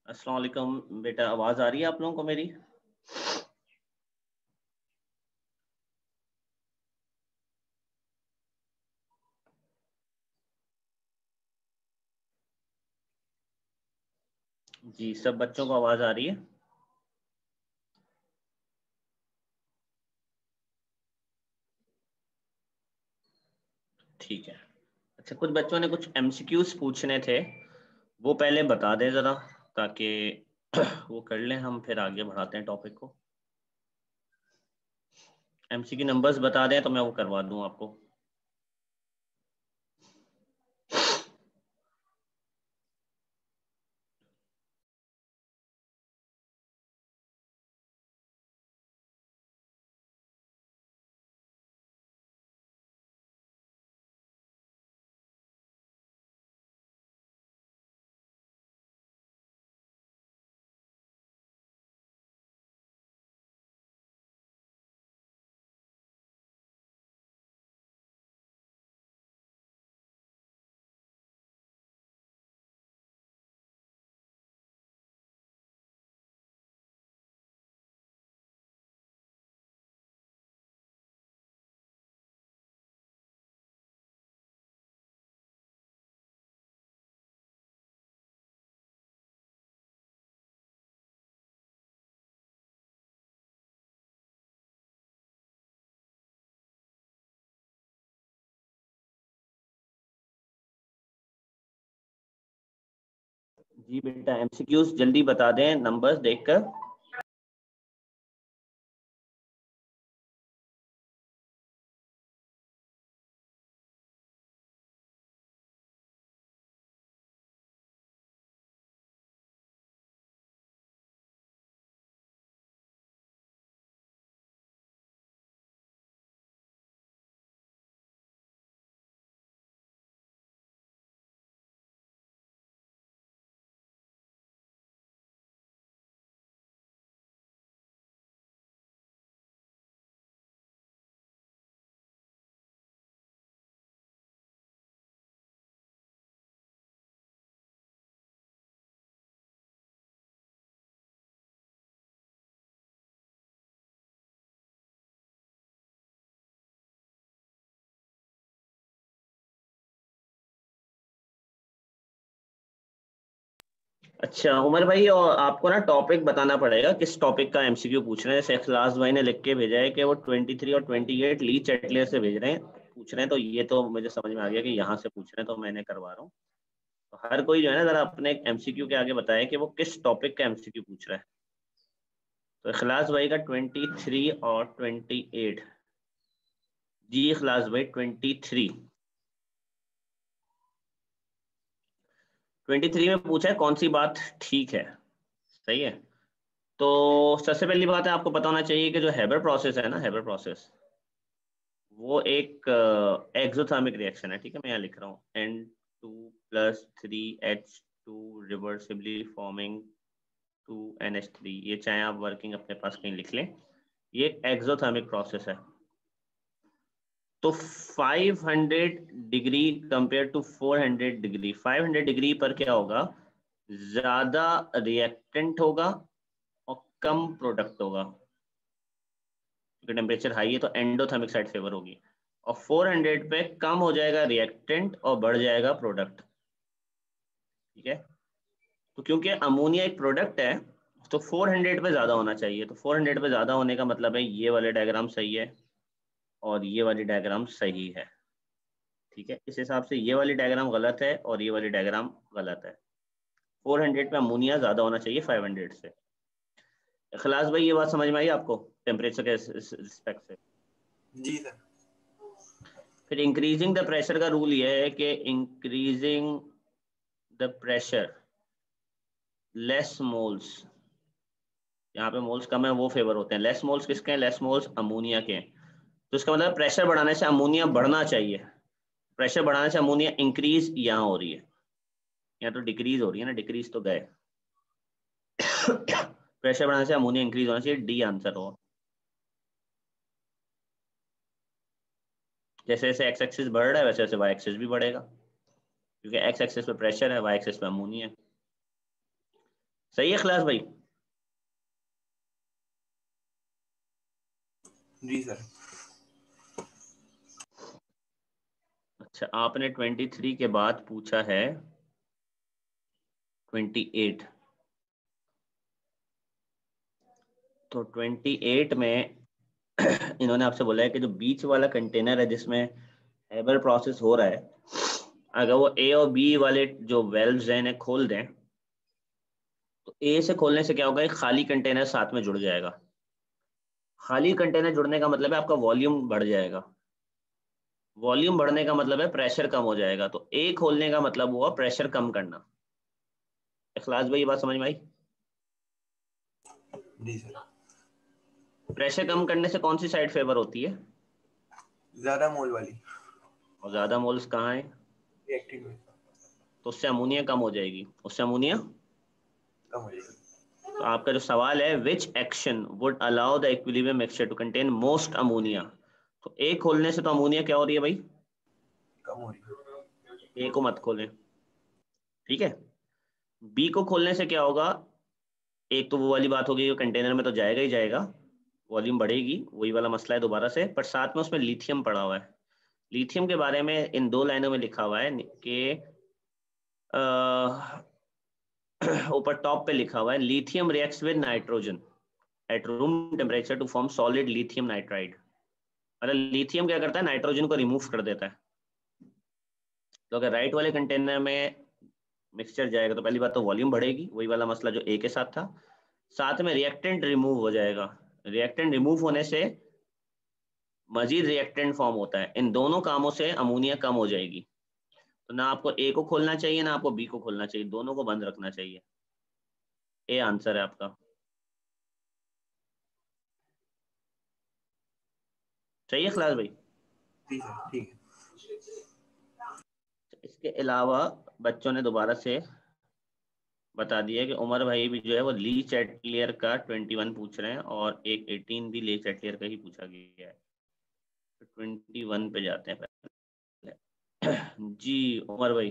अस्सलाम वालेकुम बेटा, आवाज आ रही है आप लोगों को मेरी? जी, सब बच्चों को आवाज आ रही है? ठीक है। अच्छा, कुछ बच्चों ने कुछ एमसीक्यूज पूछने थे, वो पहले बता दें जरा, ताकि वो कर लें, हम फिर आगे बढ़ाते हैं टॉपिक को। एमसीक्यू नंबर्स बता दें तो मैं वो करवा दूं आपको। जी बेटा, एमसीक्यूज जल्दी बता दें नंबर्स देखकर। अच्छा उमर भाई, और आपको ना टॉपिक बताना पड़ेगा किस टॉपिक का एमसीक्यू पूछ रहे हैं। जैसे इखलास भाई ने लिख के भेजा है कि वो 23 और 28 ली चैटलियर से भेज रहे हैं, पूछ रहे हैं, तो ये तो मुझे समझ में आ गया कि यहाँ से पूछ रहे हैं, तो मैंने करवा रहा हूँ। तो हर कोई जो है ना, जरा अपने एमसीक्यू के आगे बताए कि वो किस टॉपिक का एमसीक्यू पूछ रहा है। तो इखलास भाई का 23 और 28। जी इखलास भाई, 23 में पूछा है कौन सी बात ठीक है। सही है। तो सबसे पहली बात है, आपको पता होना चाहिए कि जो हैबर प्रोसेस है ना, हैबर प्रोसेस वो एक एक्सोथर्मिक रिएक्शन है। ठीक है, मैं यहाँ लिख रहा हूँ N2+3H2 रिवर्सिबली फॉर्मिंग 2NH3। ये चाहे आप वर्किंग अपने पास कहीं लिख लें, ये एक एक्सोथर्मिक प्रोसेस है। तो 500 degree compare to 400 degree, 500 degree पर क्या होगा, ज्यादा रिएक्टेंट होगा और कम प्रोडक्ट होगा, क्योंकि टेम्परेचर हाई है तो एंडोथर्मिक साइड फेवर होगी। और 400 पे कम हो जाएगा रिएक्टेंट और बढ़ जाएगा प्रोडक्ट। ठीक है। तो क्योंकि अमोनिया एक प्रोडक्ट है, तो 400 पे ज्यादा होना चाहिए। तो 400 पे ज्यादा होने का मतलब है ये वाले डायग्राम सही है और ये वाली डायग्राम सही है। ठीक है, इस हिसाब से ये वाली डायग्राम गलत है और ये वाली डायग्राम गलत है। 400 पे अमोनिया ज्यादा होना चाहिए 500 से। खलास भाई, ये बात समझ में आई आपको टेम्परेचर के रिस्पेक्ट से? जी सर। फिर इंक्रीजिंग द प्रेशर का रूल ये है कि increasing the pressure less moles, यहाँ पे मोल्स कम है वो फेवर होते हैं। लेस मोल्स किसके हैं? लेस मोल्स अमोनिया के हैं। तो इसका मतलब प्रेशर बढ़ाने से अमोनिया बढ़ना चाहिए, प्रेशर बढ़ाने से अमोनिया इंक्रीज यहाँ हो रही है, यहाँ तो डिक्रीज हो रही है ना, डिक्रीज तो गए। प्रेशर बढ़ाने से अमोनिया इंक्रीज होना चाहिए, डी आंसर हो। जैसे जैसे एक्स एक्सिस बढ़ रहा है वैसे वैसे वाई एक्सिस भी बढ़ेगा, क्योंकि एक्स एक्सिस पे प्रेशर है, वाई एक्सिस पे अमोनिया है। सही है खलास भाई? जी सर। अच्छा, आपने 23 के बाद पूछा है 28। तो 28 में इन्होंने आपसे बोला है कि जो बीच वाला कंटेनर है जिसमें हेबर प्रोसेस हो रहा है, अगर वो ए और बी वाले जो वेल्व्स हैं इन्हें खोल दें, तो ए से खोलने से क्या होगा, एक खाली कंटेनर साथ में जुड़ जाएगा। खाली कंटेनर जुड़ने का मतलब है आपका वॉल्यूम बढ़ जाएगा। वॉल्यूम बढ़ने का मतलब है प्रेशर कम हो जाएगा। तो ए खोलने का मतलब हुआ प्रेशर कम करना। इखलास भाई ये बात समझ में आई? जी सर। प्रेशर कम करने से कौन सी साइड फेवर होती है? ज्यादा मोल वाली। और ज्यादा मोल्स कहाँ है? रिएक्टिव में तो उससे अमोनिया कम हो जाएगी, उससे अमोनिया। कम हो जाएगी। तो आपका जो सवाल है, which action would allow the equilibrium mixture to contain most ammonia, तो ए खोलने से तो अमोनिया क्या हो रही है भाई? कम हो रही है। ए को मत खोलें, ठीक है। बी को खोलने से क्या होगा, एक तो वो वाली बात होगी, कंटेनर में तो जाएगा ही जाएगा, वॉल्यूम बढ़ेगी, वही वाला मसला है दोबारा से, पर साथ में उसमें लिथियम पड़ा हुआ है। लिथियम के बारे में इन 2 लाइनों में लिखा हुआ है कि ऊपर टॉप पे लिखा हुआ है, lithium reacts with nitrogen at room temperature to form solid lithium nitride. मतलब लिथियम क्या करता है, नाइट्रोजन को रिमूव कर देता है। तो अगर राइट वाले कंटेनर में मिक्सचर जाएगा तो पहली बात तो वॉल्यूम बढ़ेगी, वही वाला मसला जो ए के साथ था। साथ में रिएक्टेंट रिमूव हो जाएगा। रिएक्टेंट रिमूव होने से मजीद रिएक्टेंट फॉर्म होता है। इन दोनों कामों से अमोनिया कम हो जाएगी। तो ना आपको ए को खोलना चाहिए ना आपको बी को खोलना चाहिए, दोनों को बंद रखना चाहिए। ए आंसर है आपका। सही है खलास भाई? जी सर ठीक है। इसके अलावा बच्चों ने दोबारा से बता दिया कि उमर भाई भी जो है वो ली चैटलियर का 21 पूछ रहे हैं, और एक 18 भी ली चैटलियर का ही पूछा गया है। तो 21 पे जाते हैं पहले। जी उमर भाई,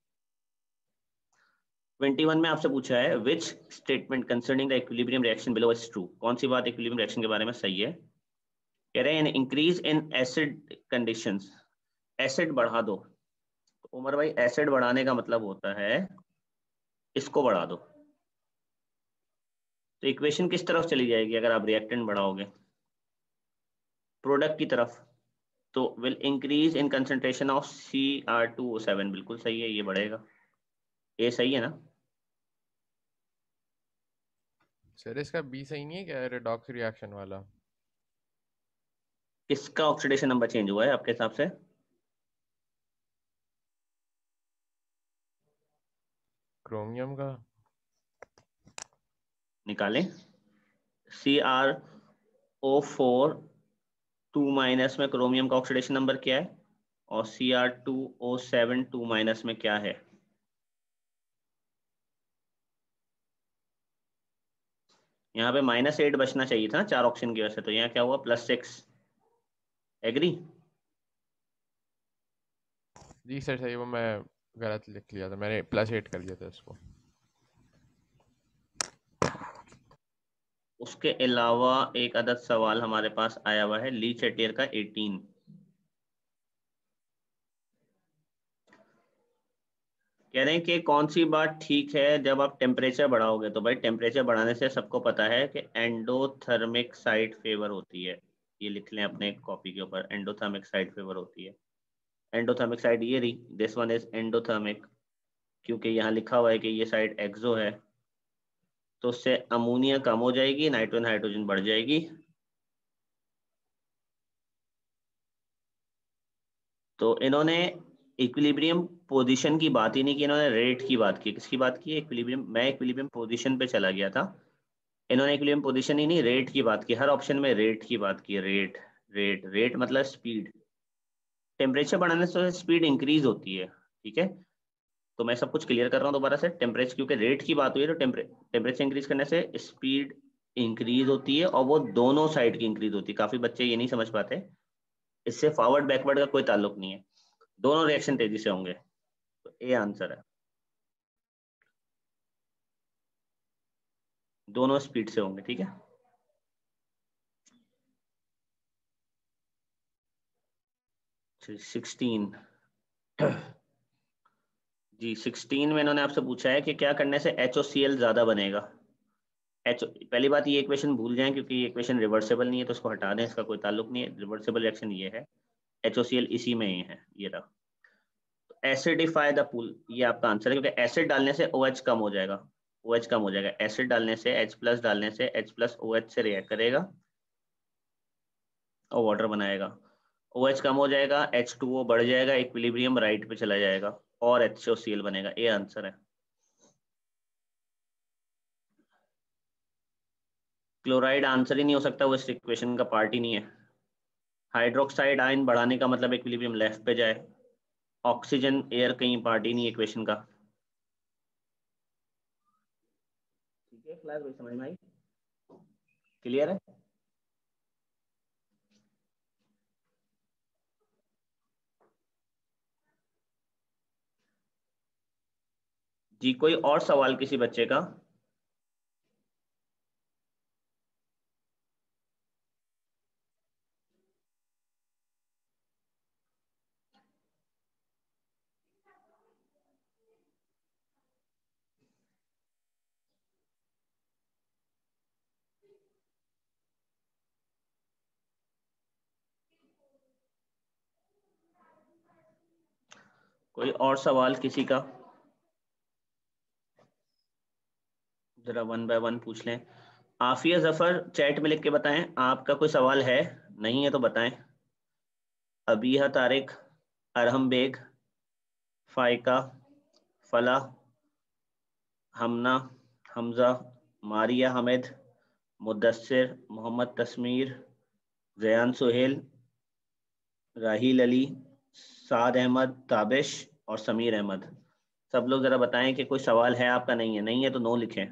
21 में आपसे पूछा है which statement concerning the equilibrium reaction below is true. कौन सी बात इक्विलिब्रियम रिएक्शन के बारे में सही है? कह रहे हैं increase in acid conditions, acid बढ़ा दो। तो उमर भाई एसिड बढ़ाने का मतलब होता है इसको बढ़ा दो। तो इक्वेशन किस तरफ चली जाएगी अगर आप रिएक्टेंट बढ़ाओगे? प्रोडक्ट की तरफ। तो will increase in concentration of Cr2O7, बिल्कुल सही है, ये बढ़ेगा। ये सही है ना? सर इसका बी सही नहीं है क्या, रेडॉक्स रिएक्शन वाला? किसका ऑक्सीडेशन नंबर चेंज हुआ है आपके हिसाब से? क्रोमियम का। निकालें। Cr2O4 में क्रोमियम का ऑक्सीडेशन नंबर क्या है, और Cr2O7 2- में क्या है? यहाँ पे -8 बचना चाहिए था ना 4 ऑक्सीजन की वजह से, तो यहाँ क्या हुआ +6। एग्री? जी सर सही, वो मैं गलत लिख लिया था, मैंने +8 कर लिया था इसको। उसके अलावा एक अदद सवाल हमारे पास आया हुआ है ली चैटियर का 18। कह रहे हैं कि कौन सी बात ठीक है जब आप टेम्परेचर बढ़ाओगे। तो भाई टेम्परेचर बढ़ाने से सबको पता है कि एंडोथर्मिक साइड फेवर होती है। ये लिख लें अपने कॉपी के ऊपर, एंडोथर्मिक साइड फेवर होती है। एंडोथर्मिक साइड ये रही, दिस वन इज एंडोथर्मिक, क्योंकि यहाँ लिखा हुआ है कि ये साइड एक्सो है। तो उससे अमोनिया कम हो जाएगी, नाइट्रोजन हाइड्रोजन बढ़ जाएगी। तो इन्होंने इक्विलिब्रियम पोजीशन की बात ही नहीं की, इन्होंने रेट की बात की। किसकी बात की? इक्विलिब्रियम। मैं इक्विलिब्रियम पोजीशन पे चला गया था, इन्होंने इक्विलिब्रियम पोजीशन ही नहीं रेट की बात की। हर ऑप्शन में रेट की बात की। रेट रेट रेट मतलब स्पीड। टेम्परेचर बढ़ाने से स्पीड इंक्रीज होती है, ठीक है। तो मैं सब कुछ क्लियर कर रहा हूँ दोबारा से। टेम्परेचर, क्योंकि रेट की बात हुई है, तो टेम्परेचर इंक्रीज करने से स्पीड इंक्रीज होती है, और वो दोनों साइड की इंक्रीज होती है। काफी बच्चे ये नहीं समझ पाते, इससे फॉरवर्ड बैकवर्ड का कोई ताल्लुक नहीं है, दोनों रिएक्शन तेजी से होंगे। तो ए आंसर है। दोनों स्पीड से होंगे, ठीक है। अच्छा, 16 जी, 16 में इन्होंने आपसे पूछा है कि क्या करने से HOCl ज्यादा बनेगा। पहली बात ये इक्वेशन भूल जाएं क्योंकि ये इक्वेशन रिवर्सेबल नहीं है, तो उसको हटा दें, इसका कोई ताल्लुक नहीं है। रिवर्सेबल रिएक्शन ये है, HOCl इसी में ही है, ये रहा। एसिडिफाई द पूल, ये आपका आंसर है, क्योंकि एसिड डालने से OH कम हो जाएगा। OH कम हो जाएगा, एसिड डालने से, H+ डालने से H+ OH से रिएक्ट करेगा और वाटर बनाएगा। OH कम हो जाएगा, H2O बढ़ जाएगा, इक्विलिब्रियम राइट पे चला जाएगा और HOCl बनेगा। ये आंसर है। क्लोराइड आंसर ही नहीं हो सकता, वो इस इक्वेशन का पार्ट ही नहीं है। हाइड्रोक्साइड आयन बढ़ाने का मतलब इक्विलिब्रियम लेफ्ट पे जाए। ऑक्सीजन एयर कहीं पार्ट ही नहीं है इक्वेशन का। ठीक है क्लास, समझ में आई? क्लियर है? जी, कोई और सवाल किसी बच्चे का? कोई और सवाल किसी का? जरा वन बाय वन पूछ लें। आफिया जफर चैट में लिख के बताएं आपका कोई सवाल है, नहीं है तो बताएं। अबीहा तारिक, अरहम बेग, फाइका, फला, हमना, हमजा, मारिया हमेद, मुदस्सिर, मोहम्मद तस्मीर, जयान सुहेल, राहील अली, साद अहमद, ताबिश और समीर अहमद। सब लोग जरा बताएं कि कोई सवाल है आपका, नहीं है, नहीं है तो नो लिखें।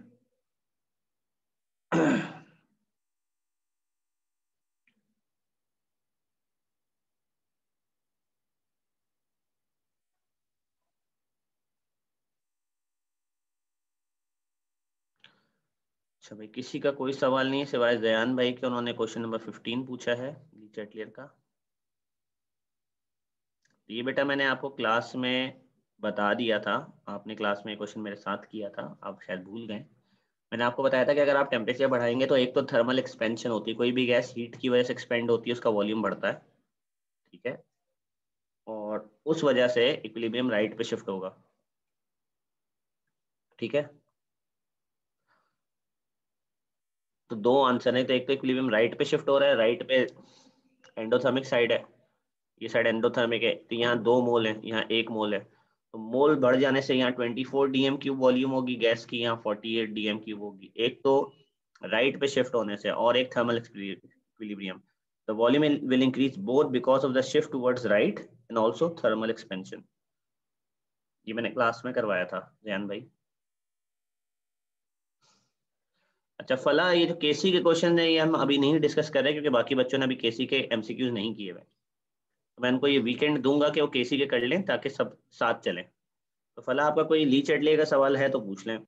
अच्छा भाई, किसी का कोई सवाल नहीं है सिवाय जयान भाई के, उन्होंने क्वेश्चन नंबर 15 पूछा है चैटलियर का। ये बेटा मैंने आपको क्लास में बता दिया था, आपने क्लास में क्वेश्चन मेरे साथ किया था, आप शायद भूल गए। मैंने आपको बताया था कि अगर आप टेम्परेचर बढ़ाएंगे तो एक तो थर्मल एक्सपेंशन होती है, कोई भी गैस हीट की वजह से एक्सपेंड होती है, उसका वॉल्यूम बढ़ता है, ठीक है, और उस वजह से इक्विलिब्रियम राइट पे शिफ्ट होगा, ठीक है। तो दो आंसर है, तो एक तो इक्विलिब्रियम राइट पे शिफ्ट हो रहा है, राइट पे एंडोथर्मिक साइड है, ये साइड एंडोथर्मिक है, तो यहाँ 2 मोल है, यहाँ 1 मोल है, तो मोल बढ़ जाने से यहाँ 24 DM³ वॉल्यूम होगी गैस की, यहाँ 48 DM³ होगी। एक तो राइट पे शिफ्ट होने से और एक thermal equilibrium, the volume will increase both because of the shift towards right and also thermal expansion. ये मैंने क्लास में करवाया था जैन भाई। अच्छा फला, ये जो केसी के क्वेश्चन है ये हम अभी नहीं डिस्कस कर रहे क्योंकि बाकी बच्चों ने अभी केसी के एमसीक्यूज नहीं किए हुए, तो मैं उनको ये वीकेंड दूंगा कि वो केसी के कर लें ताकि सब साथ चलें। तो फला आपका कोई ली चटले का सवाल है तो पूछ लें।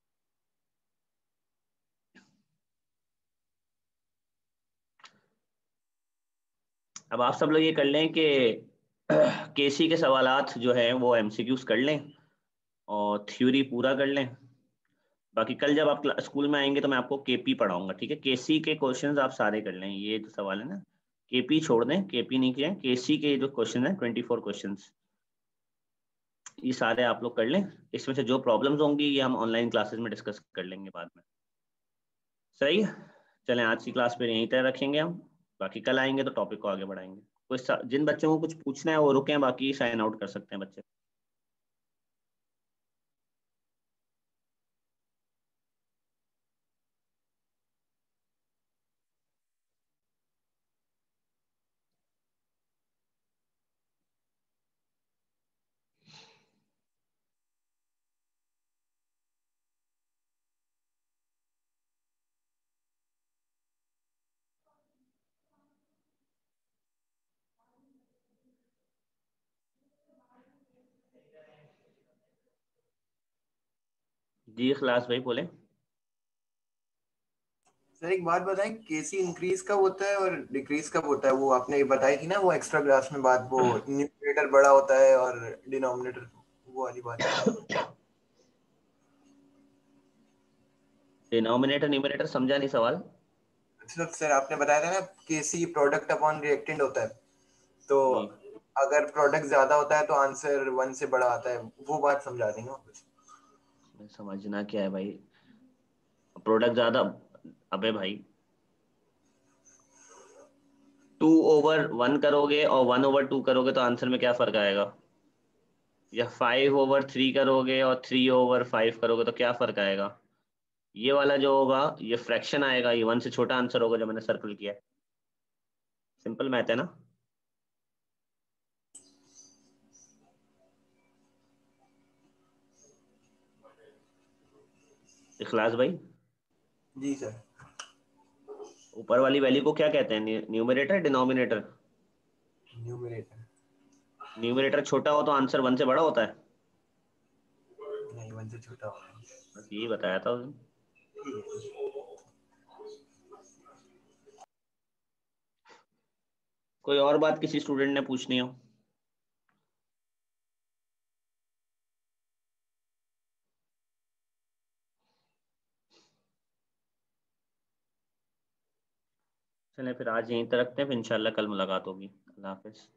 अब आप सब लोग ये कर लें कि केसी के सवालात जो है वो एमसीक्यूज कर लें और थ्योरी पूरा कर लें। बाकी कल जब आप स्कूल में आएंगे तो मैं आपको केपी पढ़ाऊंगा, ठीक है। केसी के क्वेश्चंस आप सारे कर लें, ये जो सवाल है ना, केपी छोड़ दें, केपी नहीं किया, केसी के जो क्वेश्चन है 24 क्वेश्चंस, ये सारे आप लोग कर लें। इसमें से जो प्रॉब्लम्स होंगी ये हम ऑनलाइन क्लासेस में डिस्कस कर लेंगे बाद में, सही है। चलें आज की क्लास पे यहीं तक रखेंगे हम, बाकी कल आएंगे तो टॉपिक को आगे बढ़ाएंगे। कुछ जिन बच्चों को कुछ पूछना है वो रुकें, बाकी साइन आउट कर सकते हैं बच्चे। जी खलास भाई बोले। सर एक बात बताएं, केसी इंक्रीज कब होता है और डिक्रीज कब होता है? वो आपने बताई थी ना वो एक्स्ट्रा क्लास में बात, वो न्यूमरेटर बड़ा होता है और डिनोमिनेटर वो वाली बात। डिनोमिनेटर न्यूमरेटर समझा नहीं सवाल। मतलब सर आपने बताया था ना केसी प्रोडक्ट अपॉन रिएक्टेंट होता है, तो जी, अगर प्रोडक्ट ज्यादा होता है तो आंसर 1 से बड़ा आता है, वो बात समझा देंगे वापस। समझना क्या है भाई, प्रोडक्ट ज्यादा, अबे भाई 2/1 करोगे और 1/2 करोगे तो आंसर में क्या फर्क आएगा? या 5/3 करोगे और 3/5 करोगे तो क्या फर्क आएगा? ये वाला जो होगा ये फ्रैक्शन आएगा, ये 1 से छोटा आंसर होगा जो मैंने सर्कल किया है। सिंपल मैथ है ना। इखलास भाई, जी सर। ऊपर वाली वैल्यू को क्या कहते हैं, न्यूमरेटर डिनोमिनेटर? न्यूमरेटर। न्यूमरेटर छोटा हो तो आंसर 1 से बड़ा होता है। नहीं 1 से छोटा होगा। बस यही बताया था उसने। ठीक है। कोई और बात किसी स्टूडेंट ने पूछनी हो? चलें फिर आज यहीं तक रखते हैं, फिर इंशाल्लाह कल मुलाकात होगी। अल्लाह हाफिज।